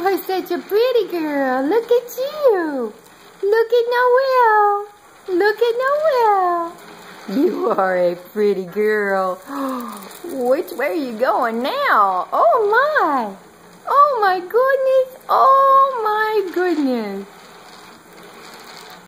are such a pretty girl. Look at you. Look at Noelle. Look at Noelle. You are a pretty girl. Which way are you going now? Oh my. Oh my goodness. Oh my goodness.